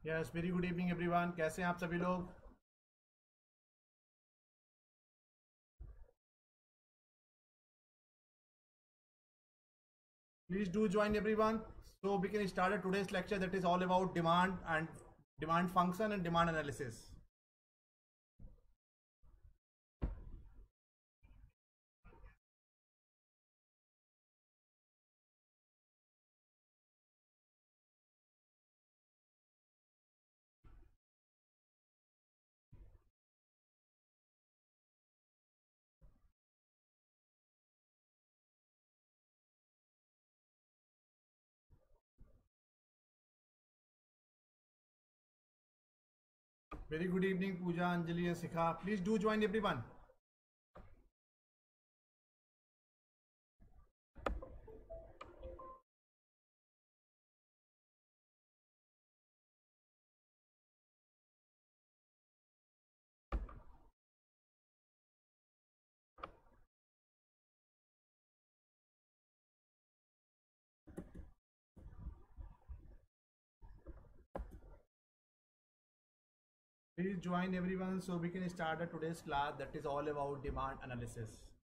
Yes, very good evening everyone. कैसे हैं आप सभी लोग? Please do join everyone so we can start today's lecture that is all about demand and demand function and demand analysis. Very good evening Pooja, Anjali and Sikha. Please do join everyone. Please join everyone so we can start today's class that is all about demand analysis.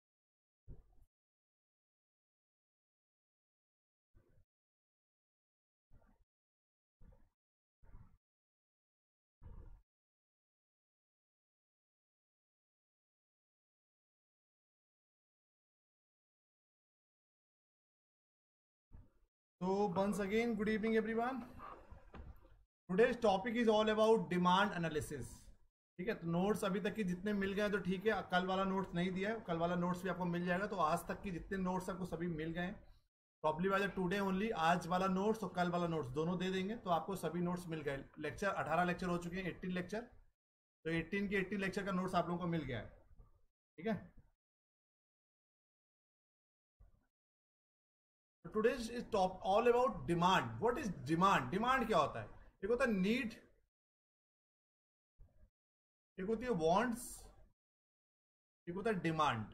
So once again, good evening everyone. Today's topic is all about demand analysis. ठीक है, तो notes अभी तक के जितने मिल गए तो ठीक है, कल वाला नोट्स नहीं दिया है, कल वाला नोट्स भी आपको मिल जाएगा। तो आज तक की जितने नोट्स आपको सभी मिल गए, probably by the today only, आज वाला नोट्स और कल वाला नोट्स दोनों दे देंगे तो आपको सभी नोट्स मिल गए। लेक्चर 18 लेक्चर हो चुके हैं, 18 लेक्चर, तो 18 के 18 लेक्चर का नोट्स आप लोगों को मिल गया है। ठीक है, today is top all about demand. What is demand? Demand क्या होता है? एक होता है नीड, एक होती है वांट्स, एक होता है डिमांड।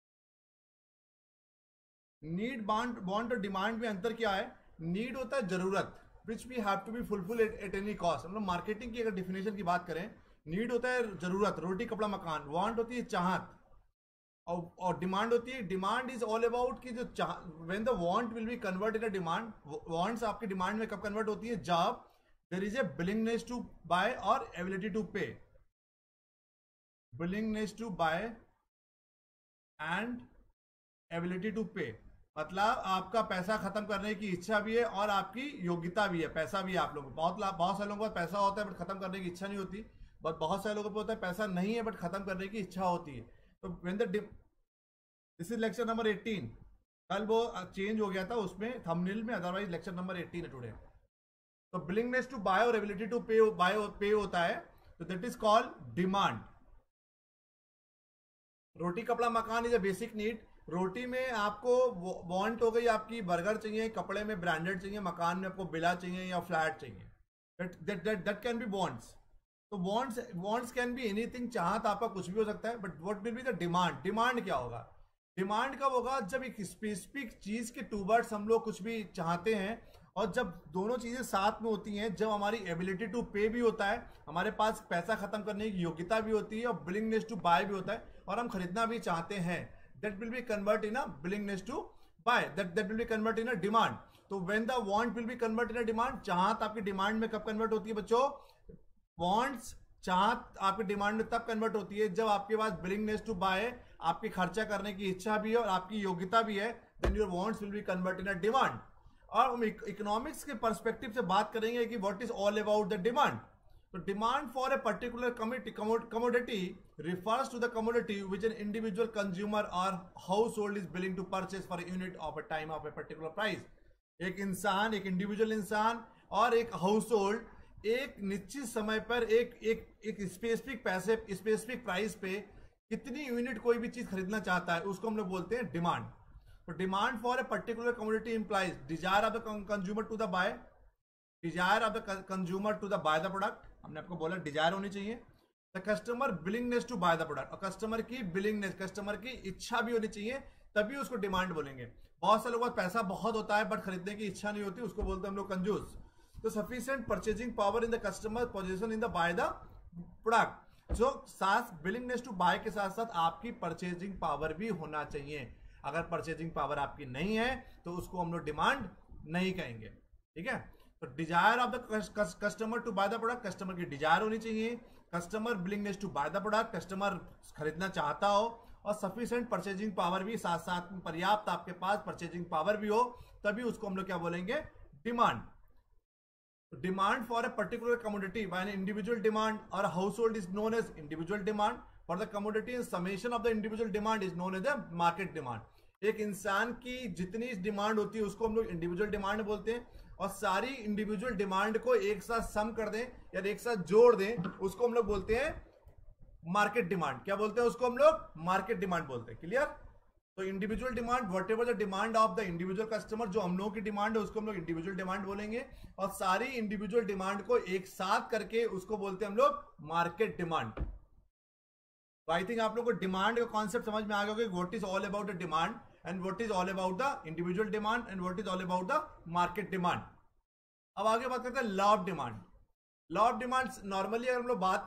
नीड, वांट और डिमांड में अंतर क्या है? नीड होता है जरूरत, which we have to be fulfil at any cost. हम लोग मार्केटिंग की अगर डिफिनेशन की बात करें, नीड होता है जरूरत, रोटी कपड़ा मकान। वांट होती है चाहत, और डिमांड होती है, डिमांड इज ऑल अबाउट की जो when the want will be convert in a demand. Wants आपकी डिमांड में कब कन्वर्ट होती है? जब there is a willingness to buy और ability to pay. Willingness to buy and ability to pay, मतलब आपका पैसा खत्म करने की इच्छा भी है और आपकी योग्यता भी है, पैसा भी है आप लोगों को। बहुत सारे लोगों के पास पैसा होता है बट खत्म करने की इच्छा नहीं होती, बट बहुत सारे लोगों को होता है पैसा नहीं है बट खत्म करने की इच्छा होती है। तो when the this is lecture number 18। कल वो चेंज हो गया था उसमें थंबनेल में, अदरवाइज लेक्चर नंबर 18 है टुडे। तो विलिंगनेस टू बाय और एबिलिटी टू पे, बाय और पे होता है, तो that is called demand. Roti kapda makaan is a basic need. रोटी में आपको वांट हो गई, आपकी बर्गर चाहिए, कपड़े में ब्रांडेड चाहिए, मकान में आपको बिला चाहिए या फ्लैट चाहिए, दैट कैन बी वांट्स। तो वांट्स कैन बी एनीथिंग, चाहत आपका कुछ भी हो सकता है, but what will be the demand? Demand क्या होगा? डिमांड कब होगा? जब एक स्पेसिफिक चीज के टूवर्ड्स हम लोग कुछ भी चाहते हैं, और जब दोनों चीजें साथ में होती हैं, जब हमारी एबिलिटी टू पे भी होता है, हमारे पास पैसा खत्म करने की योग्यता भी होती है, और विलिंगनेस टू बाय भी होता है, और हम खरीदना भी चाहते हैं, that will be convert in a willingness to buy, that will be convert in a demand. तो when the want will be convert in a demand, चाहत आपकी डिमांड में कब कन्वर्ट होती है बच्चों? wants, चाहत आपकी डिमांड में तब कन्वर्ट होती है जब आपके पास willingness to buy, आपकी खर्चा करने की इच्छा भी है और आपकी योग्यता भी है, then your wants will be convert in a demand. और हम इकोनॉमिक्स के पर्सपेक्टिव से बात करेंगे कि what is all about the demand. So demand for a particular commodity refers to the commodity which an individual consumer or household is willing to purchase for a unit of a time of a particular price. एक इंसान, एक individual इंसान और एक household एक निश्चित समय पर एक स्पेसिफिक पैसे, स्पेसिफिक प्राइस पे कितनी यूनिट कोई भी चीज खरीदना चाहता है, उसको हम लोग बोलते हैं डिमांड। तो demand for a particular commodity implies desire of the consumer to the buy, desire of the consumer to the buy the product. हमने आपको बोला डिजायर होनी चाहिए। The customer willingness to buy the product, और customer की willingness, customer की इच्छा भी होनी चाहिए, तभी उसको डिमांड बोलेंगे। बहुत सारे लोगों का पैसा बहुत होता है बट खरीदने की इच्छा नहीं होती, उसको बोलते हैं हम लोग कंजूस। तो sufficient purchasing power in the customer position in the buy the product. So साथ विलिंगनेस टू बाय के साथ साथ आपकी परचेजिंग पावर भी होना चाहिए। अगर परचेजिंग पावर आपकी नहीं है तो उसको हम लोग डिमांड नहीं कहेंगे, ठीक है। तो desire of the customer to buy the product, customer की डिजायर होनी चाहिए। Customer willingness to buy the product, customer खरीदना चाहता हो। और सफिशिएंट परचेजिंग पावर भी, साथ साथ में पर्याप्त आपके पास परचेजिंग पावर भी हो, तभी उसको हम लोग क्या बोलेंगे, demand. Demand for a particular commodity by an individual demand और household is known as individual demand. For the commodity and summation of the individual demand is known as the market demand. एक इंसान की जितनी demand होती है उसको हम लोग इंडिविजुअल डिमांड बोलते हैं, और सारी इंडिविजुअल डिमांड को एक साथ सम कर दें या एक साथ जोड़ दें, उसको हम लोग बोलते हैं मार्केट डिमांड। क्या बोलते हैं उसको हम लोग, मार्केट डिमांड बोलते हैं। क्लियर। तो individual demand, whatever the demand of the individual customer, जो हम लोगों की डिमांड है उसको हम लोग इंडिविजुअल डिमांड बोलेंगे, और सारी इंडिविजुअल डिमांड को एक साथ करके उसको बोलते हैं हम लोग मार्केट डिमांड। तो आई थिंक आप लोग को डिमांड का कॉन्सेप्ट समझ में आ गया कि what is all about the demand and what is all about the individual demand and what is all about the market demand. अब आगे बात करते हैं law of demand. Law of demand normally अगर हम लोग बात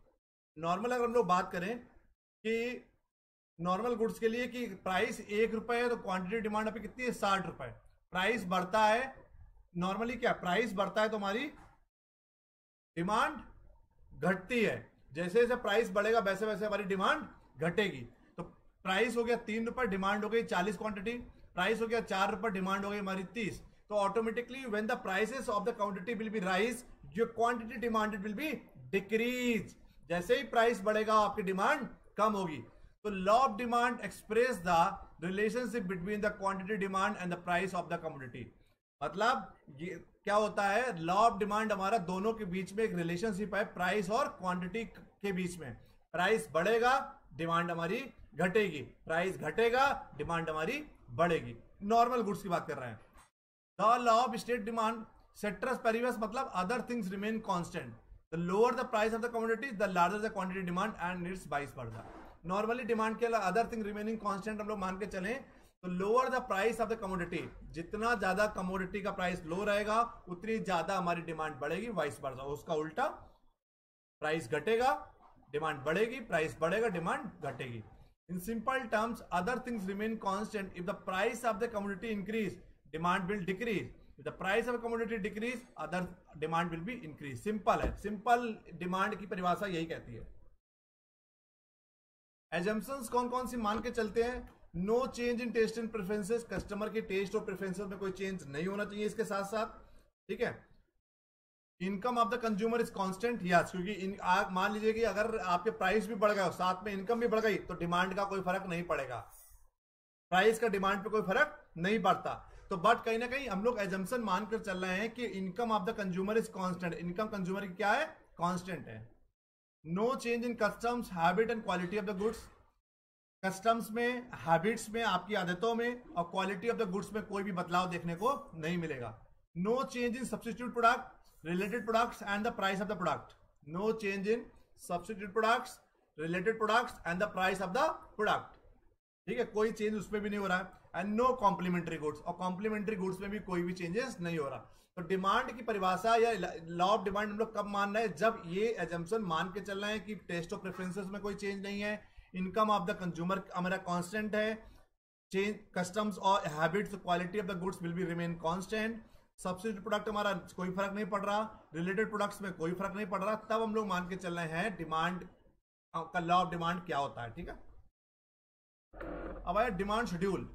करें, कि नॉर्मल गुड्स के लिए कि प्राइस 1 रुपए है तो क्वांटिटी डिमांड अभी कितनी है, 60 रुपए। प्राइस बढ़ता है, नॉर्मली क्या प्राइस बढ़ता है तो हमारी डिमांड घटती है। जैसे जैसे प्राइस बढ़ेगा वैसे वैसे हमारी डिमांड घटेगी। तो प्राइस हो गया 3 रुपए, डिमांड हो गई 40 क्वांटिटी। प्राइस हो गया 4 रुपए, डिमांड हो गई हमारी 30। तो automatically when the prices of the quantity will be rise, your quantity demanded will be decrease. जैसे ही प्राइस बढ़ेगा आपकी डिमांड कम होगी। तो law of demand express the relationship between the quantity demand and the price of the commodity. मतलब ये क्या होता है, लॉ ऑफ डिमांड हमारा दोनों के बीच में एक रिलेशनशिप है, प्राइस और क्वांटिटी के बीच में। प्राइस बढ़ेगा, डिमांड हमारी घटेगी, प्राइस घटेगा, डिमांड हमारी बढ़ेगी। नॉर्मल गुड्स की बात कर रहे हैं। The law of state demand ceteris paribus, मतलब other things remain constant. The lower the price of the commodity the larger the quantity demand and it's vice versa. Normally demand के other thing remaining constant हम लोग मान के चलें तो lower the price of the commodity, जितना ज्यादा commodity का प्राइस लो रहेगा उतनी ज्यादा हमारी डिमांड बढ़ेगी, वाइस वर्सा। उसका उल्टा, प्राइस घटेगा डिमांड बढ़ेगी, प्राइस बढ़ेगा डिमांड घटेगी। In simple terms other things remain constant. If the price of the commodity increase, demand will decrease. If the price of a commodity decrease, other demand will be increase। Simple है, simple demand की परिभाषा यही कहती है। Assumptions कौन कौन सी मान के चलते हैं, no change in taste and preferences, customer के टेस्ट और प्रेफरेंसेस में कोई चेंज नहीं होना चाहिए इसके साथ साथ, ठीक है। Income of the consumer is constant, yes, क्योंकि मान लीजिए कि अगर आपके प्राइस भी बढ़ गए साथ में इनकम भी बढ़ गई तो डिमांड का कोई फर्क नहीं पड़ेगा, प्राइस का डिमांड पे कोई फर्क नहीं पड़ता। तो बट कहीं ना कहीं हम लोग एजम्पशन मानकर चल रहे हैं कि income of the consumer is constant. Income consumer की क्या है, कांस्टेंट है। No change in customs, habit and quality of the goods. Customs में, हैबिट्स में, आपकी आदतों में और क्वालिटी ऑफ द गुड्स में कोई भी बदलाव देखने को नहीं मिलेगा। No change in substitute product, related products and the price of the product. No change in substitute products, related products and the price of the product, ठीक है, कोई चेंज उसमें भी नहीं हो रहा है। एंड नो कॉम्प्लीमेंट्री गुड्स, और कॉम्प्लीमेंट्री गुड्स में भी कोई भी चेंजेस नहीं हो रहा। तो डिमांड की परिभाषा या लॉ ऑफ डिमांड हम लोग कब मान रहे हैं, जब ये एजम्पशन मान के चल रहे हैं कि टेस्ट ऑफ प्रेफरेंसेस में कोई चेंज नहीं है, इनकम ऑफ द कंज्यूमर हमारा कांस्टेंट है, चेंज कस्टम्स और habits, quality of the goods will be remain constant, substitute product हमारा कोई फर्क नहीं पड़ रहा, रिलेटेड प्रोडक्ट्स में कोई फर्क नहीं पड़ रहा, तब हम लोग मान के चल रहे हैं डिमांड का लॉ ऑफ डिमांड क्या होता है, ठीक है। अब आया demand schedule.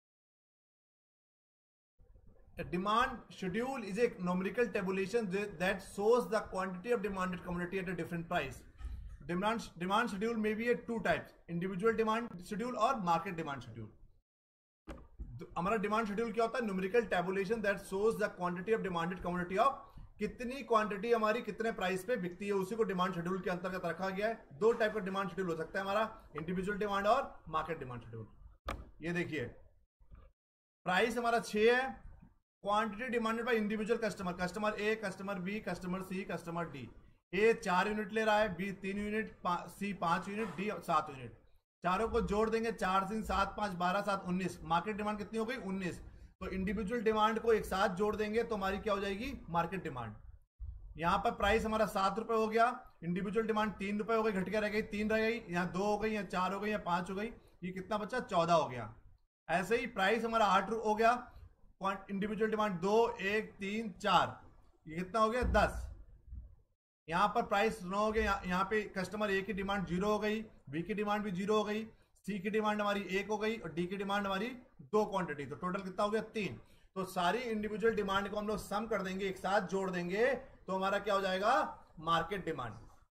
A demand schedule is a numerical tabulation that shows the quantity of demanded commodity at a different price. Demand schedule may be a two types, individual demand schedule और market demand schedule. हमारा demand schedule क्या होता है, numerical tabulation that shows the quantity of demanded commodity of, कितनी quantity हमारी कितने price पे बिकती है, उसी को डिमांड शेड्यूल के अंतर्गत रखा गया है। दो टाइप का डिमांड शेड्यूल हो सकता है हमारा, इंडिविजुअल डिमांड और मार्केट डिमांड शेड्यूल। ये देखिए, प्राइस हमारा 6 है, quantity demanded by individual customer, customer A, customer B, customer C, customer D. A 4 unit ले रहा है, B 3 unit, C 5 unit, D 7 unit. चारों को जोड़ देंगे, 4 3 7 5 12 7 19। मार्केट डिमांड कितनी हो गई, 19। तो इंडिविजुअल डिमांड को एक साथ जोड़ देंगे तो हमारी क्या हो जाएगी, मार्केट डिमांड। यहाँ पर प्राइस हमारा 7 रुपए हो गया, इंडिविजुअल डिमांड 3 रुपए हो गई, घट के रह गई 3 रह गई, यहाँ 2 हो गई, यहाँ 4 हो गई, यहाँ 5 हो गई, ये कितना बचा 14 हो गया। ऐसे ही प्राइस हमारा 8 हो गया, इंडिविजुअल डिमांड 2 1 3 4, ये कितना हो गया 10। यहाँ पर प्राइस 9 हो गया, यहाँ पे कस्टमर ए की डिमांड 0 हो गई, बी की डिमांड भी 0 हो गई, सी की डिमांड हमारी 1 हो गई और डी की डिमांड हमारी 2 क्वांटिटी, तो टोटल कितना हो गया 3। तो सारी इंडिविजुअल डिमांड को हम लोग सम कर देंगे, एक साथ जोड़ देंगे तो हमारा क्या हो जाएगा, market demand.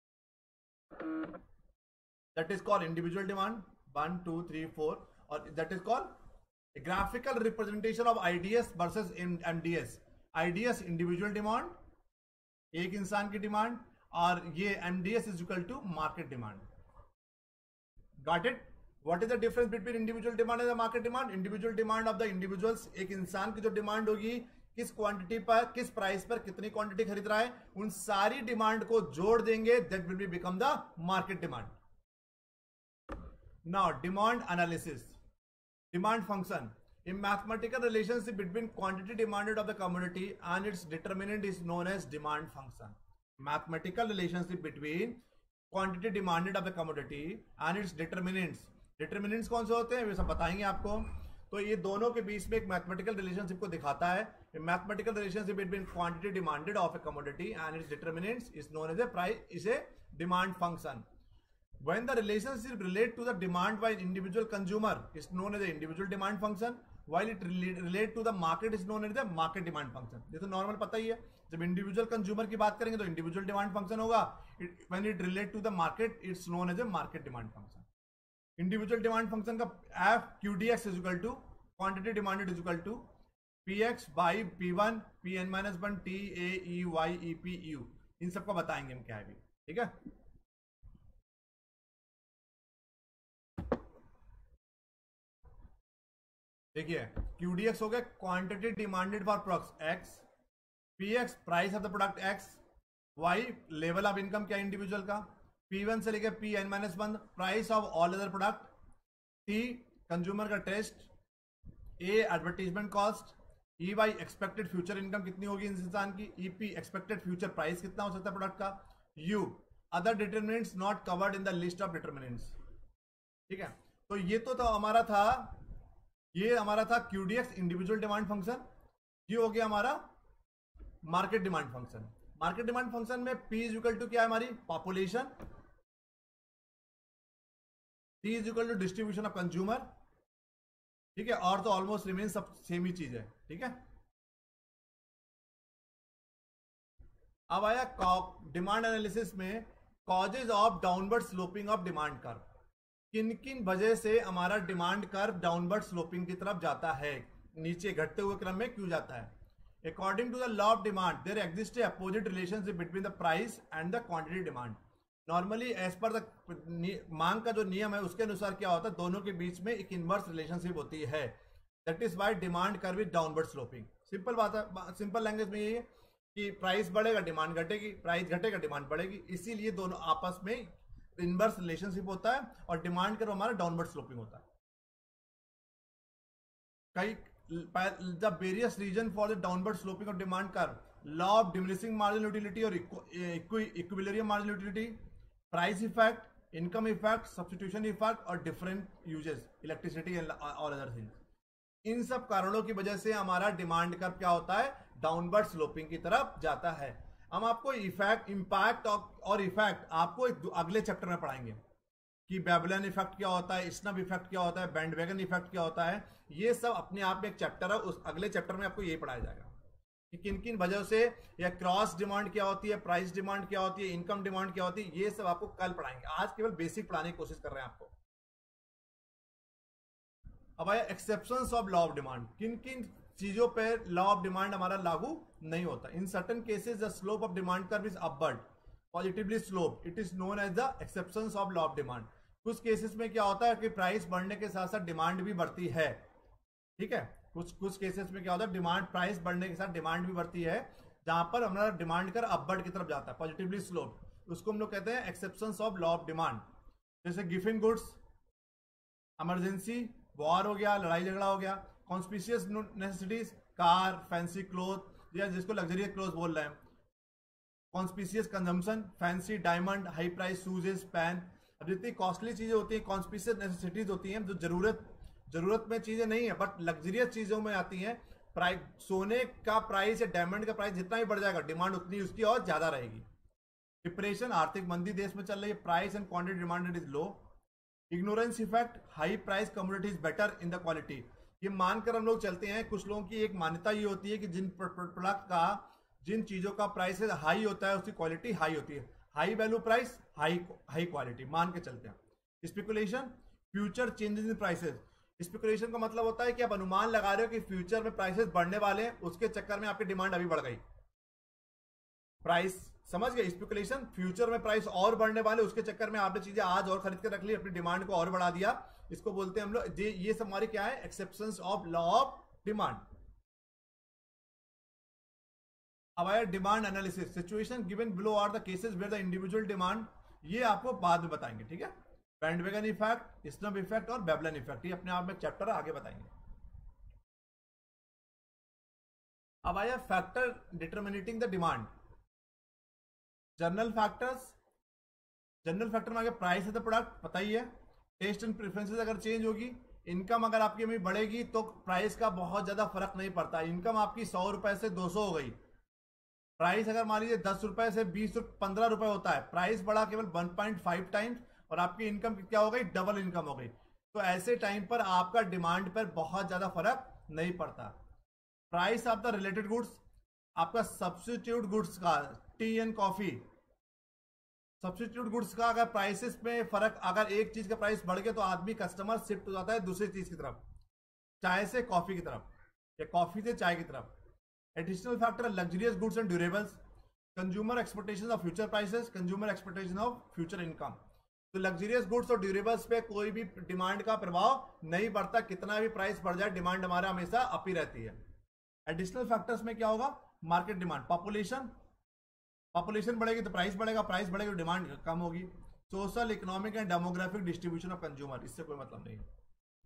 That is called individual demand 1 2 3 4, और that is called graphical representation of IDS versus MDS. IDS individual demand, एक इंसान की डिमांड, और ये MDS is equal to market demand. Got it? What is the difference between individual demand and market demand? Individual demand of the individuals, एक इंसान की जो demand होगी, किस क्वांटिटी पर, किस प्राइस पर कितनी क्वांटिटी खरीद रहा है, उन सारी डिमांड को जोड़ देंगे, that will be become the market demand. Now demand analysis, demand function. A mathematical relationship between quantity demanded of the commodity and its determinant is known as demand function. Mathematical relationship between quantity demanded of the commodity and its determinants. Determinants कौन से होते हैं, वे सब बताएंगे आपको। तो ये दोनों के बीच में एक मैथमेटिकल रिलेशनशिप को दिखाता है। Mathematical relationship between quantity demanded of a commodity and its determinants is known as a price, is a demand function. When the relationship relate to the demand by individual consumer is known as the individual demand function, while it relate to the market is known as the market demand function. ये तो normal पता ही है, जब individual consumer की बात करेंगे तो इंडिविजुअल डिमांड फंक्शन होगा, when it relate to the market it's known as a market demand function. Individual demand function का F QDX is equal to quantity demanded is equal to PX by P1 Pn-1 T A E Y E P U, इन सबको बताएंगे हम क्या है भी, ठीक है। देखिए QDX हो गया quantity demanded for products X, PX price of the product X, Y level of income क्या इंडिविजुअल का, P1 से लेकर Pn-1 price of all other product, T consumer का taste, A advertisement cost, EY expected future income कितनी होगी इस इंसान की, EP एक्सपेक्टेड फ्यूचर प्राइस कितना हो सकता है प्रोडक्ट का, U other determinants not covered in the list of determinants, ठीक है। तो ये तो हमारा था, ये हमारा था QDX इंडिविजुअल डिमांड फंक्शन। ये हो गया हमारा market demand function. Market demand function में P इज इक्वल टू क्या है, हमारी population, T is equal to distribution of consumer, ठीक है, और तो ऑलमोस्ट रिमेन सब सेम ही चीज है, ठीक है। अब आया डिमांड एनालिसिस में causes of downward sloping of demand curve. किन किन वजह से हमारा डिमांड कर्व डाउनवर्ड स्लोपिंग की तरफ जाता है, नीचे घटते हुए क्रम में क्यों जाता है। According to the law of demand there exist a opposite relationship between the price and the quantity demand. Normally as per the मांग का जो नियम है उसके अनुसार क्या होता है, दोनों के बीच में एक इनवर्स रिलेशनशिप होती है, that is why demand curve is downward sloping. Simple बात है, सिंपल लैंग्वेज में ये है कि प्राइस बढ़ेगा डिमांड घटेगी, प्राइस घटेगा डिमांड बढ़ेगी, इसीलिए दोनों आपस में इनवर्स रिलेशनशिप होता है और डिमांड कर्व हमारा डाउनवर्ड स्लोपिंग होता है। कई the various reason for the downward sloping of demand curve, law of diminishing marginal utility और equilibrium marginal utility, price effect, income effect, substitution effect और different uses, electricity and all other things. इन सब कारणों की वजह से हमारा demand curve क्या होता है, डाउनवर्ड स्लोपिंग की तरफ जाता है। हम आपको इफेक्ट, इंपैक्ट और इफेक्ट आपको अगले चैप्टर में पढ़ाएंगे कि बेबलन इफेक्ट क्या होता है, स्नब इफेक्ट क्या होता है, बैंडवैगन इफेक्ट क्या होता है। ये सब अपने आप में एक चैप्टर है, उस अगले चैप्टर में आपको यही पढ़ाया जाएगा कि किन किन वजह से, या क्रॉस डिमांड क्या होती है, प्राइस डिमांड क्या होती है, इनकम डिमांड क्या होती है, ये सब आपको कल पढ़ाएंगे। आज केवल बेसिक पढ़ाने की कोशिश कर रहे हैं आपको। अब आया exceptions of law of demand, किन किन चीजों पर लॉ ऑफ डिमांड हमारा लागू नहीं होता। In certain cases the slope of demand curve is upward positively slope, it is known as the exceptions of law of demand. कुछ केसेस में क्या होता है कि प्राइस बढ़ने के साथ साथ डिमांड भी बढ़ती है, ठीक है। कुछ केसेस में क्या होता है, डिमांड, प्राइस बढ़ने के साथ डिमांड भी बढ़ती है, जहां पर हमारा डिमांड कर्व अपवर्ड की तरफ जाता है, पॉजिटिवली स्लोप, उसको हम लोग कहते हैं exceptions of law of demand. जैसे गिफिन गुड्स, इमरजेंसी, वॉर हो गया, लड़ाई झगड़ा हो गया, conspicuous necessities, car, fancy cloth या जिसको लग्जरियस क्लोथ बोल रहे हैं। Conspicuous consumption, fancy diamond, high price shoes, pen. अब जितनी कॉस्टली चीजें होती हैं, कॉन्स्पिशियस नेसेसिटीज होती हैं, जो जरूरत में चीजें नहीं है बट लग्जरियस चीजों में आती हैं। प्राइस, सोने का प्राइस या डायमंड का प्राइस जितना ही बढ़ जाएगा, डिमांड उतनी उसकी और ज्यादा रहेगी। डिप्रेशन, आर्थिक मंदी देश में चल रही है, price and quantity demanded is low. Ignorance effect, high price commodities better in the quality. ये मानकर हम लोग चलते हैं, कुछ लोगों की एक मान्यता ये होती है कि जिन प्रोडक्ट का, जिन चीजों का प्राइस हाई होता है उसकी क्वालिटी हाई होती है। High value price, high quality मान के चलते हैं। Speculation, future changes in prices. Speculation का मतलब होता है कि आप अनुमान लगा रहे हो कि फ्यूचर में प्राइसेस बढ़ने वाले हैं, उसके चक्कर में आपकी डिमांड अभी बढ़ गई। प्राइस समझ गए, स्पेकुलेशन, फ्यूचर में प्राइस और बढ़ने वाले, उसके चक्कर में आपने चीजें आज और खरीद कर रख ली, अपनी डिमांड को और बढ़ा दिया। इसको बोलते हैं हम लोग, ये सब हमारी क्या है, exceptions of law of demand. अब आया demand analysis. Situation given below are the cases where the individual demand, ये आपको बाद में बताएंगे, ठीक है। बैंडवेगन इफेक्ट, स्नब इफेक्ट और बेबलन इफेक्ट, ये अपने आप में चैप्टर आगे बताएंगे। अब आया factor determining the demand. General factors, general factor में आगे प्राइस ऑफ द प्रोडक्ट पता ही है, टेस्ट एंड प्रेफरेंसेस अगर चेंज होगी, इनकम अगर आपकी अभी बढ़ेगी तो प्राइस का बहुत ज्यादा फर्क नहीं पड़ता। इनकम आपकी 100 रुपए से 200 हो गई, प्राइस अगर मान लीजिए 10 रुपए से 15 रुपए होता है, प्राइस बढ़ा केवल 1.5 टाइम्स और आपकी इनकम क्या हो गई, डबल इनकम हो गई। तो ऐसे टाइम पर आपका डिमांड पर बहुत ज्यादा फर्क नहीं पड़ता। Price of the related goods, आपका सब्स्टिट्यूट गुड्स का, tea and coffee, substitute goods का अगर प्राइसेस में फर्क, अगर एक चीज का प्राइस बढ़ गया तो आदमी कस्टमर शिफ्ट हो जाता है दूसरी चीज की तरफ, चाय से कॉफी की तरफ या कॉफी से चाय की तरफ। Additional factor, luxurious goods and durables, consumer expectation of future prices, consumer expectation of future income. तो लग्जरियस गुड्स और ड्यूरेबल्स पे कोई भी डिमांड का प्रभाव नहीं पड़ता, कितना भी प्राइस बढ़ जाए डिमांड हमारा हमेशा अप ही रहती है। एडिशनल फैक्टर्स में क्या होगा, मार्केट डिमांड, पॉपुलेशन, पॉपुलेशन बढ़ेगी तो प्राइस बढ़ेगा, प्राइस बढ़ेगी तो डिमांड कम होगी। Social, economic and demographic distribution of consumer, इससे कोई मतलब नहीं है।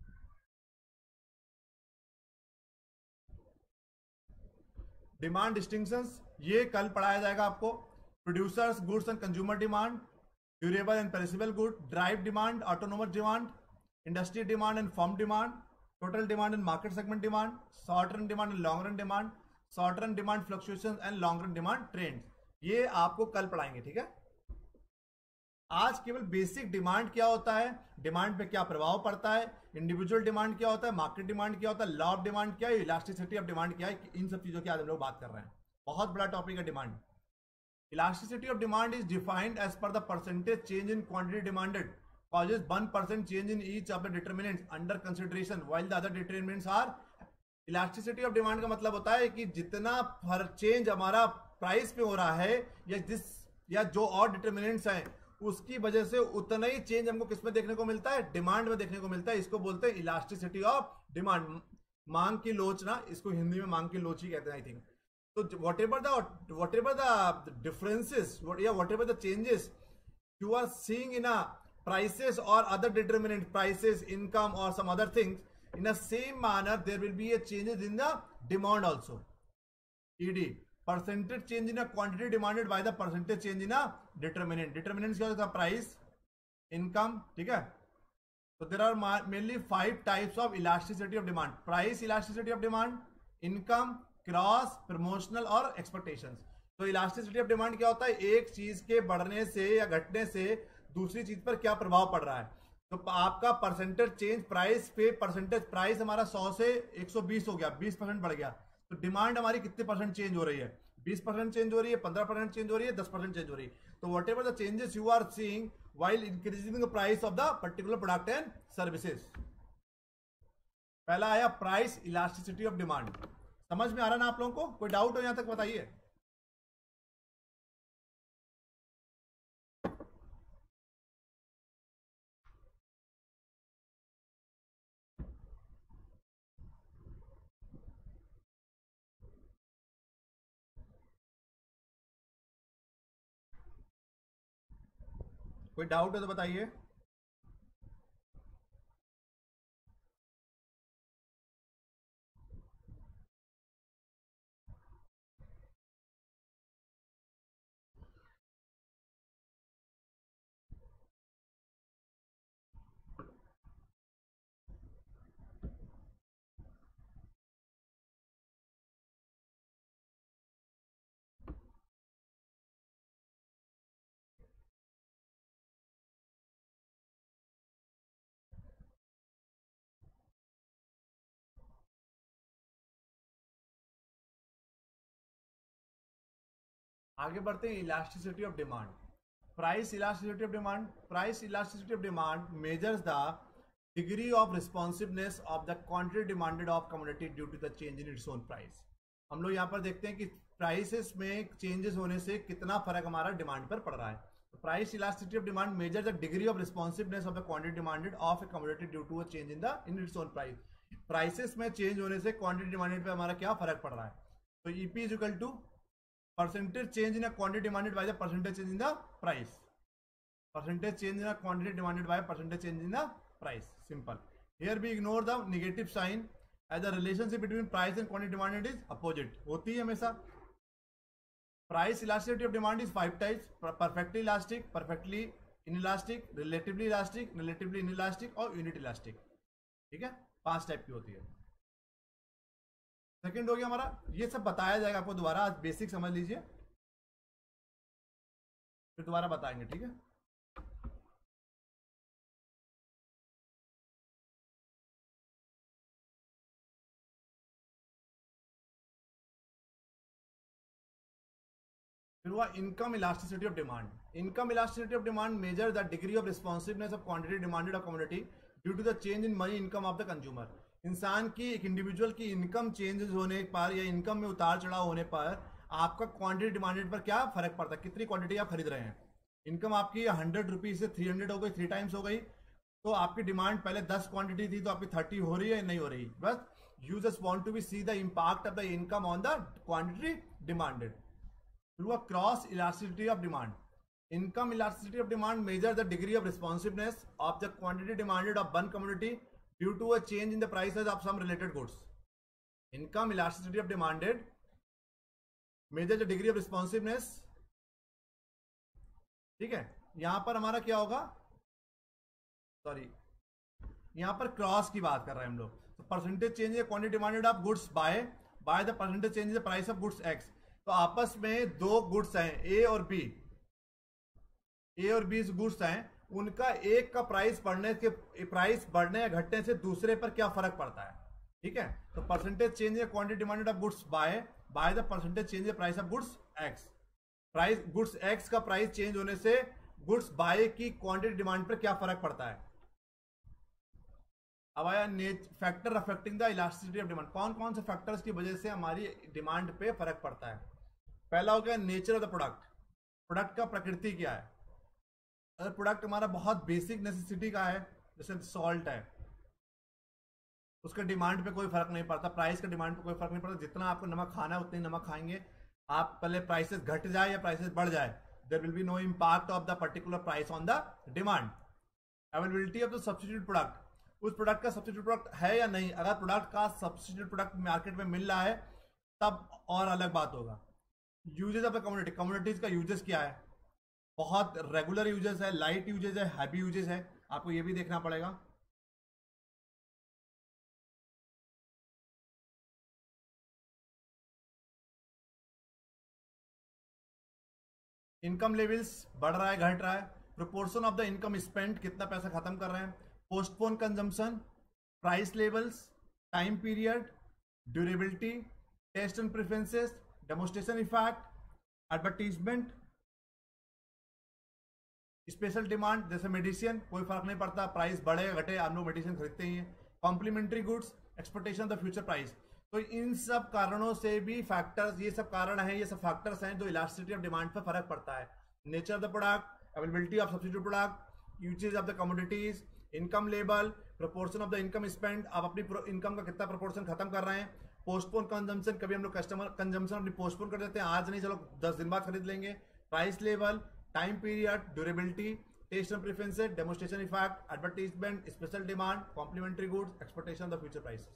डिमांड डिस्टिंक्शंस, ये कल पढ़ाया जाएगा आपको। Producers, goods and consumer demand, durable and perishable good, drive demand, autonomous demand, industry demand and firm demand, total demand and market segment demand, short run demand and long run demand, short run demand fluctuation and long run demand trends, ये आपको कल पढ़ाएंगे, ठीक है। आज केवल basic demand क्या होता है, डिमांड पे क्या प्रभाव पड़ता है, इंडिविजुअल डिमांड क्या होता है, मार्केट डिमांड क्या होता है, लॉ ऑफ डिमांड क्या है, इलास्टिसिटी ऑफ डिमांड क्या है, इन सब चीजों की आज हम लोग बात कर रहे हैं। बहुत बड़ा टॉपिक है demand. Elasticity of demand is defined as per the percentage change in quantity demanded causes 1% change in each of the determinants under consideration while the other determinants are। Elasticity of demand का मतलब होता है कि जितना change हमारा price पे हो रहा है या जो और डिटर्मिनेंट्स हैं उसकी वजह से उतना ही चेंज हमको किसमें देखने को मिलता है, डिमांड में देखने को मिलता है। इसको बोलते हैं इलास्टिसिटी ऑफ डिमांड, मांग की लोचना, इसको हिंदी में मांग की लोच ही कहते हैं आई थिंक। तो whatever the differences, whatever the changes you are seeing in a prices or other determinant, prices, income or some other things, in the same manner there will be a changes in the demand also। ED, percentage change in a quantity demanded by the percentage change in a determinant। determinants क्या होता है, price, income, ठीक है। तो there are mainly 5 types of elasticity of demand: price elasticity of demand, income, cross, promotional और expectations. तो elasticity of demand क्या होता है, एक चीज के बढ़ने से या घटने से दूसरी चीज पर क्या प्रभाव पड़ रहा है। तो आपका परसेंटेज चेंज प्राइस पे, परसेंटेज प्राइस हमारा 100 से 120 हो गया, 20% बढ़ गया, तो डिमांड हमारी कितने परसेंट चेंज हो रही है, 20% चेंज हो रही है, 15% चेंज हो रही है, 10% चेंज हो रही है। तो whatever the changes you are seeing while increasing the price of the particular product and services. पहला आया प्राइस इलास्टिसिटी ऑफ डिमांड। समझ में आ रहा ना आप लोगों को, कोई डाउट हो यहां तक बताइए। कोई डाउट है तो बताइए। आगे बढ़ते हैं, elasticity of demand. Price elasticity of demand, price elasticity of demand measures the degree of responsiveness of the quantity demanded of commodity due to the change in its own price. हम लोग यहाँ पर देखते हैं कि प्राइसेस में changes होने से कितना फर्क हमारा डिमांड पर पड़ रहा है। तो price elasticity of demand measure the degree of responsiveness of the quantity demanded of a commodity due to a change in its own price. Prices में चेंज होने से क्वांटिटी डिमांडेड पे हमारा क्या फर्क पड़ रहा है। तो EP is equal to percentage change in a quantity demanded by the percentage change in the price. Percentage change in a quantity demanded by percentage change in the price. Simple. Here we ignore the negative sign as the relationship between price and quantity demanded is opposite, होती है हमेशा। Price elasticity of demand is 5 types, perfectly elastic, perfectly inelastic, relatively elastic, relatively inelastic और unit elastic. ठीक है, 5 type की होती है। Second हो गया हमारा, ये सब बताया जाएगा आपको दोबारा, आज बेसिक समझ लीजिए फिर दोबारा बताएंगे। ठीक है, फिर हुआ income elasticity of demand. Income elasticity of demand measure the degree of responsiveness of quantity demanded of commodity due to the change in money income of the consumer. इंसान की, एक इंडिविजुअल की इनकम चेंजेस होने पर या income में उतार चढ़ाव होने पर आपका क्वांटिटी डिमांडेड पर क्या फर्क पड़ता है, कितनी क्वांटिटी आप खरीद रहे हैं। इनकम आपकी 100 रुपीज से 300 हो गई, 3 टाइम्स हो गई, तो आपकी डिमांड पहले 10 क्वांटिटी थी तो आपकी 30 हो रही है या नहीं हो रही। बस you just want to be see the impact of the income on the quantity demanded. Cross elasticity of demand. Income elasticity of demand measure the degree of responsiveness of the quantity demanded of one commodity due to a change in the prices of some related goods. Income elasticity of demanded measure the degree of responsiveness. ठीक है, यहां पर हमारा क्या होगा, sorry यहां पर cross की बात कर रहे हैं हम लोग। तो percentage change in quantity demanded of goods by the percentage change in the price of goods X. तो आपस में दो गुड्स हैं, ए और बी, ए और बी गुड्स हैं, उनका एक का प्राइस बढ़ने या घटने से दूसरे पर क्या फर्क पड़ता है। ठीक है, तो percentage change in quantity demanded of goods by the percentage change in price of goods X. Price goods X का प्राइस चेंज होने से गुड्स बाय की क्वांटिटी डिमांड पर क्या फर्क पड़ता है। अब आया factor affecting the elasticity of demand. कौन कौन से फैक्टर्स की वजह से हमारी डिमांड पे फर्क पड़ता है। पहला हो गया nature of the product. Product का प्रकृति क्या है। अगर प्रोडक्ट हमारा बहुत बेसिक नेसेसिटी का है, जैसे सॉल्ट है, उसका डिमांड पे कोई फर्क नहीं पड़ता, प्राइस का डिमांड पे कोई फर्क नहीं पड़ता। जितना आपको नमक खाना है उतनी नमक खाएंगे आप, पहले प्राइसेस घट जाए या प्राइसेस बढ़ जाए, there will be no impact of the particular price on the demand. Availability of the substitute product, उस प्रोडक्ट का सब्स्टिट्यूट प्रोडक्ट है या नहीं। अगर प्रोडक्ट का सब्स्टिट्यूट प्रोडक्ट मार्केट में मिल रहा है तब और अलग बात होगा। Uses of the community, communities का यूजेस क्या है, बहुत रेगुलर यूजेस है, लाइट यूजेस है, हैवी यूजेस है, आपको ये भी देखना पड़ेगा। इनकम लेवल्स बढ़ रहा है घट रहा है। Proportion of the income spend, कितना पैसा खत्म कर रहे हैं। Postpone consumption, price levels, time period, durability, taste and preferences, demonstration effect, advertisement, special demand जैसे मेडिसिन, कोई फर्क नहीं पड़ता, प्राइस बढ़े घटे आप लोग मेडिसिन खरीदते ही हैं। Complementary goods, expectation of the future price. तो इन सब कारणों से भी फैक्टर्स, ये सब कारण हैं, ये सब फैक्टर्स हैं जो इलास्टिसिटी ऑफ डिमांड पर फर्क पड़ता है। Nature of the product, availability of substitute product, uses of the commodities, income level, proportion of the income spend, आप अपनी इनकम का कितना प्रोपोर्शन खत्म कर रहे हैं। पोस्टपोन कंजम्पशन, कभी हम लोग कस्टमर कंजम्पशन अपनी पोस्टपोन कर देते हैं, आज नहीं चलो 10 दिन बाद खरीद लेंगे। Price level, time period, durability, taste and preferences, demonstration effect, advertisement, special demand, complementary goods, expectation of the future prices.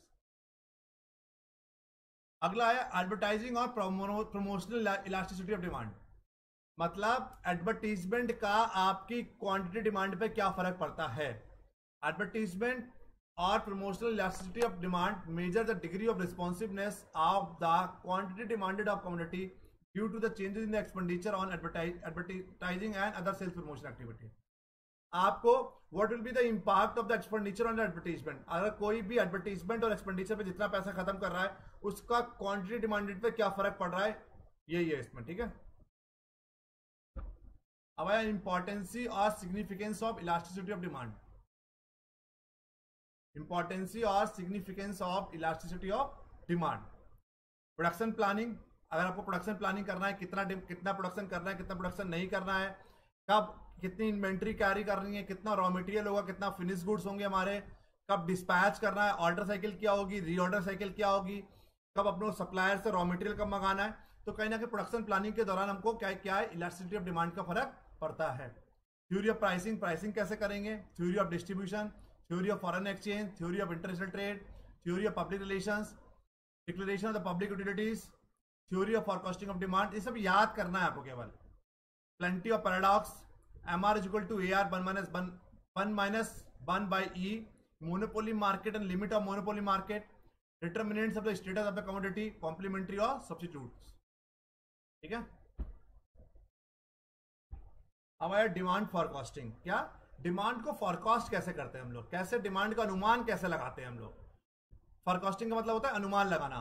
अगला है एडवर्टाइजिंग और प्रमोशनल इलास्टिसिटी ऑफ डिमांड। मतलब एडवर्टीजमेंट का आपकी क्वांटिटी डिमांड पे क्या फर्क पड़ता है। एडवर्टीजमेंट और promotional elasticity of demand measure the degree of responsiveness of the quantity demanded of community due to the changes in the expenditure on advertising and other sales promotion activity. आपको what will be the impact of the expenditure on the advertisement. अगर कोई भी advertisement और expenditure पे जितना पैसा खत्म कर रहा है उसका क्वांटिटी डिमांडेड पे क्या फर्क पड़ रहा है, यही है इसमें। ठीक है, अब आया इंपॉर्टेंसी और significance of elasticity of demand. Importance और significance of elasticity of demand. Production planning, अगर आपको प्रोडक्शन प्लानिंग करना है, कितना प्रोडक्शन करना है, कितना प्रोडक्शन नहीं करना है, कब कितनी इन्वेंट्री कैरी करनी है, कितना रॉ मटेरियल होगा, कितना फिनिश गुड्स होंगे हमारे, कब डिस्पैच करना है, ऑर्डर साइकिल क्या होगी, रीऑर्डर साइकिल क्या होगी, कब अपने सप्लायर से रॉ मटेरियल कब मंगाना है, तो कहीं ना कहीं प्रोडक्शन प्लानिंग के दौरान हमको क्या क्या है, इलास्टिसिटी ऑफ डिमांड का फर्क पड़ता है। थ्योरी ऑफ प्राइसिंग, प्राइसिंग कैसे करेंगे, theory of distribution, theory of foreign exchange, theory of international trade, theory of public relations, declaration of the public utilities, theory of forecasting of demand, ये सब याद करना है आपको केवल। Plenty of paradox, MR is equal to AR 1 minus 1 by E, monopoly market and limit of monopoly market, determinants of the status of the commodity, complementary और substitutes. ठीक है। अब आया डिमांड फॉरकास्टिंग। क्या डिमांड को फॉरकास्ट कैसे करते हैं हम लोग, कैसे डिमांड का अनुमान कैसे लगाते हैं हम लोग। फॉरकास्टिंग का मतलब होता है अनुमान लगाना।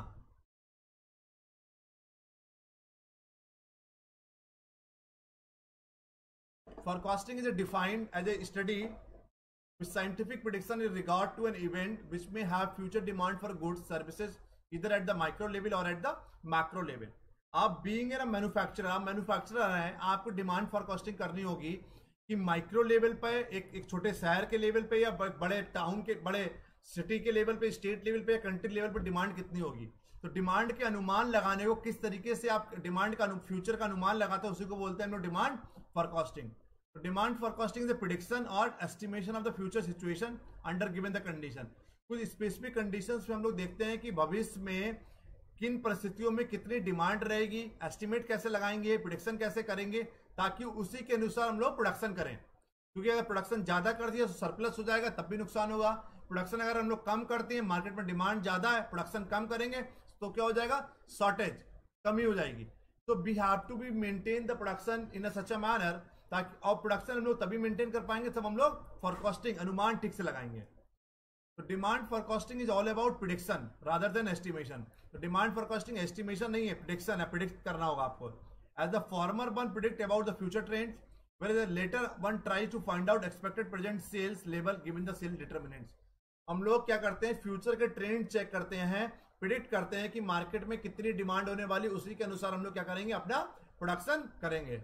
Forecasting is defined as a study with scientific prediction in regard to an event which may have future demand for goods, services, either at the micro level or at the macro level. आप being a manufacturer, आप manufacturer हैं, आपको demand forecasting करनी होगी कि micro level पे एक छोटे शहर के लेवल पे या बड़े टाउन के, बड़े सिटी के लेवल पे, स्टेट लेवल पे या कंट्री लेवल पे डिमांड कितनी होगी। तो डिमांड के अनुमान लगाने को किस तरीके से आप डिमांड का फ्यूचर का अनुमान लगाते हैं, उसी को बोलते हैं हम लोग डिमांड फॉरकास्टिंग। तो demand forecasting is the prediction और estimation of the future situation under given the condition. कुछ स्पेसिफिक कंडीशंस में हम लोग देखते हैं कि भविष्य में किन परिस्थितियों में कितनी डिमांड रहेगी, एस्टिमेट कैसे लगाएंगे, प्रेडिक्शन कैसे करेंगे, ताकि उसी के अनुसार हम लोग प्रोडक्शन करें। क्योंकि अगर प्रोडक्शन ज्यादा कर दिया तो सरप्लस हो जाएगा, तब भी नुकसान होगा। प्रोडक्शन अगर हम लोग कम करते हैं, मार्केट में डिमांड ज्यादा है, प्रोडक्शन कम करेंगे तो क्या हो जाएगा, शॉर्टेज, कमी हो जाएगी। तो we have to be maintain the production in such a manner, ताकि और प्रोडक्शन हम लोग तभी मेंटेन कर पाएंगे जब हम लोग फॉरकास्टिंग अनुमान ठीक से लगाएंगे। तो demand forecasting is all about prediction rather than estimation. तो डिमांड फॉरकास्टिंग एस्टिमेशन नहीं है, प्रेडिक्शन है, प्रेडिक्ट करना होगा आपको। As the former one predict about the future trends, whereas the later one tries to find out expected present sales level given the sales determinants। हम लोग क्या करते हैं, फ्यूचर के ट्रेंड चेक करते हैं, प्रिडिक्ट करते हैं कि मार्केट में कितनी डिमांड होने वाली, उसी के अनुसार हम लोग क्या करेंगे, अपना प्रोडक्शन करेंगे।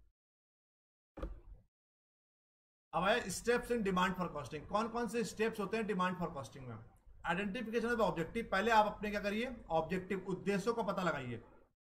अब आया स्टेप्स इन डिमांड फॉरकास्टिंग। कौन कौन से स्टेप्स होते हैं डिमांड फॉरकास्टिंग में। आइडेंटिफिकेशन ऑफ ऑब्जेक्टिव, पहले आप अपने क्या करिए, ऑब्जेक्टिव उद्देश्यों का पता लगाइए।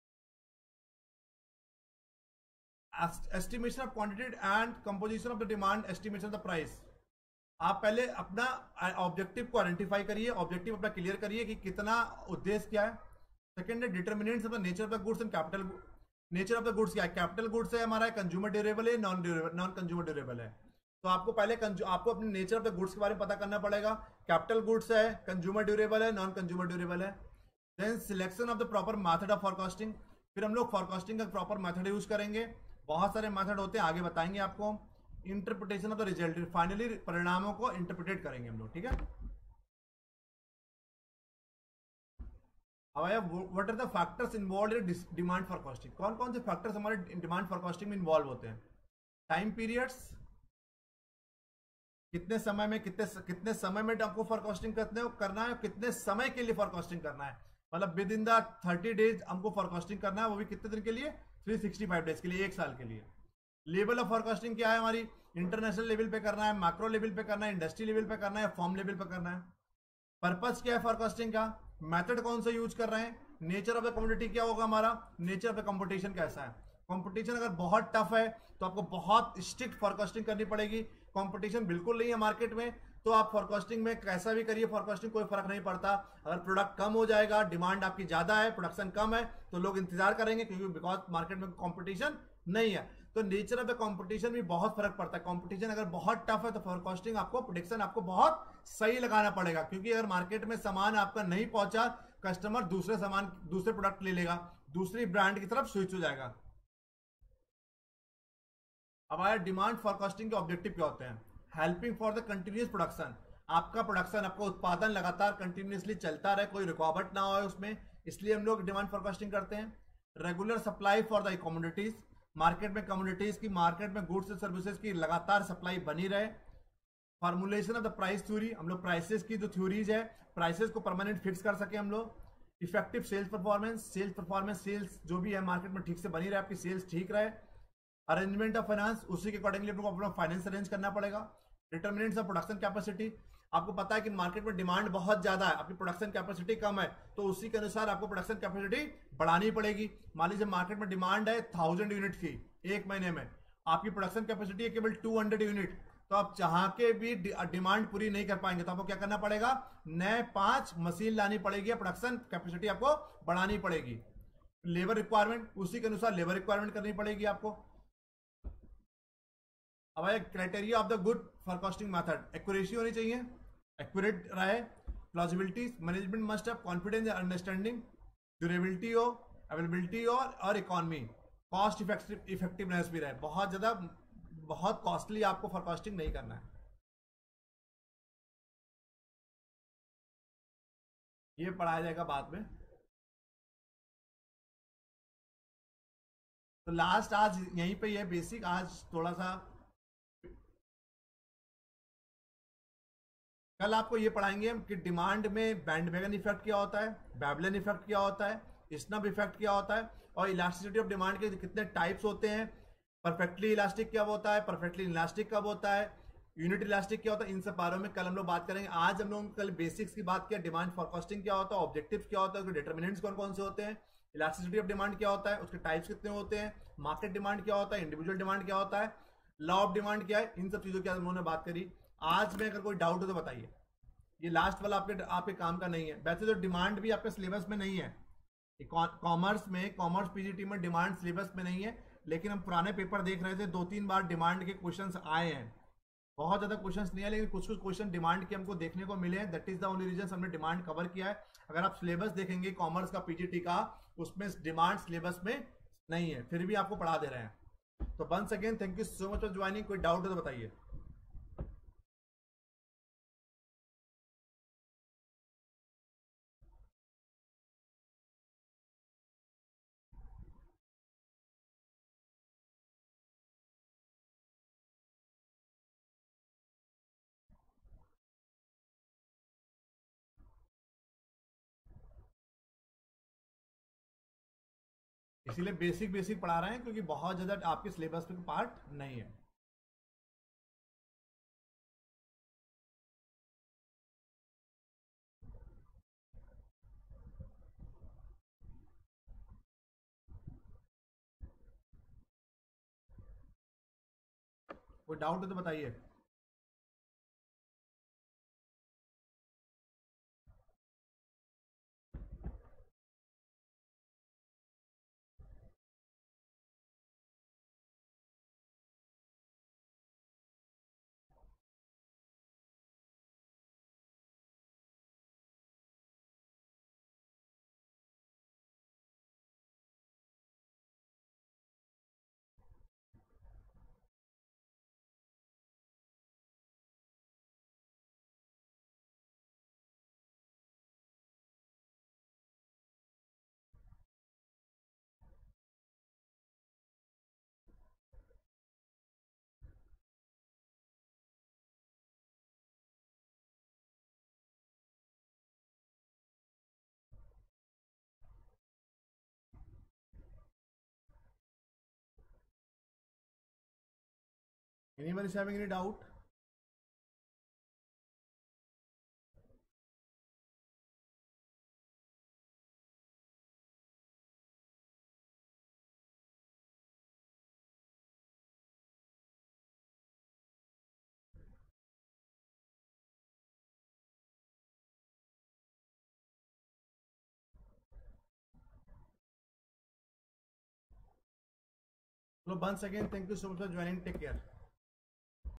Estimation of quantity and composition of the demand, estimation of the price. आप पहले अपना ऑब्जेक्टिव को आइडेंटिफाई करिए, ऑब्जेक्टिव अपना क्लियर करिए कि कितना उद्देश्य क्या है। सेकंड है determinants of the nature of the goods and capital. Nature of the goods क्या है, कैपिटल गुड्स है हमारा, कंज्यूमर ड्यूरेबल है, नॉन कंज्यूमर ड्यूरेबल है। तो आपको पहले आपको अपने नेचर ऑफ द गुड्स के बारे में पता करना पड़ेगा। कैपिटल गुड्स है, कंज्यूमर ड्यूरेबल है, नॉन कंज्यूमर ड्यूरेबल है। Then selection of the proper method of forecasting. फिर हम लोग फॉरकास्टिंग का प्रॉपर मेथड यूज करेंगे। बहुत सारे मेथड होते हैं, आगे बताएंगे आपको। Interpretation of the result, finally परिणामों को इंटरप्रिटेट करेंगे हम लोग। ठीक है। अब आया what are the factors involve in demand forecasting. कौन कौन से फैक्टर्स हमारे डिमांड फॉरकास्टिंग में इन्वॉल्व होते हैं। टाइम पीरियड्स, कितने समय में आपको फॉरकास्टिंग करना है, कितने समय के लिए फॉरकास्टिंग करना है, मतलब विद इन द 30 डेज हमको फॉरकास्टिंग करना है, वो भी कितने दिन के लिए, 365 डेज के लिए, 1 साल के लिए। लेवल ऑफ फॉरकास्टिंग क्या है हमारी, इंटरनेशनल लेवल पे करना है, मैक्रो लेवल पे करना है, इंडस्ट्री लेवल पे करना है, फॉर्म लेवल पे करना है। पर्पस क्या है फॉरकास्टिंग का, मेथड कौन सा यूज कर रहे हैं, नेचर ऑफ द कमोडिटी क्या होगा हमारा, नेचर ऑफ द कंपटीशन कैसा है। कंपटीशन अगर बहुत टफ है तो आपको बहुत स्ट्रिक्ट फॉरकास्टिंग करनी पड़ेगी। कंपटीशन बिल्कुल नहीं है मार्केट में तो आप फॉरकास्टिंग में कैसा भी करिए, फॉरकास्टिंग कोई फर्क नहीं पड़ता। अगर प्रोडक्ट कम हो जाएगा, डिमांड आपकी ज्यादा है, प्रोडक्शन कम है, तो लोग इंतजार करेंगे क्योंकि बिकॉज मार्केट में कंपटीशन नहीं है। तो नेचर ऑफ द कंपटीशन भी बहुत फर्क पड़ता है। कंपटीशन अगर बहुत टफ है तो फॉरकास्टिंग आपको, प्रेडिक्शन आपको बहुत सही लगाना पड़ेगा, क्योंकि अगर मार्केट में सामान आपका नहीं पहुंचा, कस्टमर दूसरे प्रोडक्ट ले लेगा, दूसरी ब्रांड की तरफ स्विच हो जाएगा। अब आया डिमांड फॉरकास्टिंग के ऑब्जेक्टिव क्या होते हैं। Helping for the continuous production, आपका प्रोडक्शन, आपका उत्पादन लगातार कंटिन्यूसली चलता रहे, कोई रुकावट ना हो उसमें, इसलिए हम लोग डिमांड फॉरकास्टिंग करते हैं। Regular supply for the commodities, market में कमोडिटीज की, मार्केट में गुड्स एंड सर्विसेज की लगातार सप्लाई बनी रहे। Formulation of the price theory, हम लोग प्राइसेस की जो थ्योरीज है, प्राइसेस को परमानेंट फिक्स कर सके हम लोग। इफेक्टिव सेल्स परफॉर्मेंस, सेल्स जो भी है मार्केट में ठीक से बनी रहे, आपकी सेल्स ठीक रहे। अरेंजमेंट ऑफ फाइनेंस, उसी के अकॉर्डिंगली आपको अपना फाइनेंस अरेंज करना पड़ेगा। डिटर्मिनेंट्स ऑफ प्रोडक्शन कैपेसिटी, आपको पता है कि मार्केट में डिमांड बहुत ज्यादा है, आपकी प्रोडक्शन कैपेसिटी कम है, तो उसी के अनुसार आपको प्रोडक्शन कैपेसिटी बढ़ानी पड़ेगी। मान लीजिए मार्केट में डिमांड है 1000 यूनिट की एक महीने में, आपकी प्रोडक्शन कैपेसिटी है केवल 200 यूनिट, तो आप चाह के भी डिमांड पूरी नहीं कर पाएंगे, तो आपको क्या करना पड़ेगा, नए 5 मशीन लानी पड़ेगी, प्रोडक्शन कैपेसिटी आपको बढ़ानी पड़ेगी। लेबर रिक्वायरमेंट, उसी के अनुसार लेबर रिक्वायरमेंट करनी पड़ेगी आपको। अब आया criteria of the good forecasting method, accuracy होनी चाहिए, एक्यूरेट रहे। Plausibility, management must have confidence and understanding. Durability हो, अवेलेबिलिटी हो, और इकोनॉमी, कॉस्ट इफेक्टिवनेस भी रहे। बहुत ज्यादा बहुत कॉस्टली आपको फॉरकास्टिंग नहीं करना है। ये पढ़ाया जाएगा बाद में। तो लास्ट आज यहीं पे ये बेसिक, आज थोड़ा सा कल आपको ये पढ़ाएंगे हम कि डिमांड में बैंडवैगन इफेक्ट क्या होता है, बैबलन इफेक्ट क्या होता है, स्नब इफेक्ट क्या होता है, और इलास्टिसिटी ऑफ डिमांड के कितने टाइप्स होते हैं। परफेक्टली इलास्टिक कब होता है, परफेक्टली इलास्टिक कब होता है, यूनिट इलास्टिक क्या होता है, इन सब बारे में कल हम लोग बात करेंगे। आज हम लोग कल बेसिक्स की बात किया, डिमांड फॉरकास्टिंग क्या होता है, ऑब्जेक्टिव्स क्या होता है, उसके डिटर्मिनेंट्स कौन कौन से होते हैं, इलास्टिसिटी ऑफ डिमांड क्या होता है, उसके टाइप्स कितने होते हैं, मार्केट डिमांड क्या होता है, इंडिविजुअल डिमांड क्या होता है, लॉ ऑफ डिमांड क्या है, इन सब चीजों की हम लोगों ने बात करी। आज में अगर कोई डाउट हो तो बताइए। ये लास्ट वाला आपके काम का नहीं है, वैसे तो डिमांड भी आपके सिलेबस में नहीं है, कॉमर्स में, कॉमर्स पीजीटी में डिमांड सिलेबस में नहीं है, लेकिन हम पुराने पेपर देख रहे थे, 2-3 बार डिमांड के क्वेश्चंस आए हैं। बहुत ज्यादा क्वेश्चंस नहीं है, लेकिन कुछ कुछ क्वेश्चन डिमांड के हमको देखने को मिले हैं। That is the only reason हमने डिमांड कवर किया है। अगर आप सिलेबस देखेंगे कॉमर्स का पीजीटी का, उसमें डिमांड सिलेबस में नहीं है, फिर भी आपको पढ़ा दे रहे हैं। तो once again thank you so much for joining. कोई डाउट हो तो बताइए। इसीलिए बेसिक बेसिक पढ़ा रहे हैं, क्योंकि बहुत ज्यादा आपके सिलेबस में पार्ट नहीं है। कोई डाउट हो तो बताइए। Anyone is having any doubt? So once again, thank you so much for joining. Take care.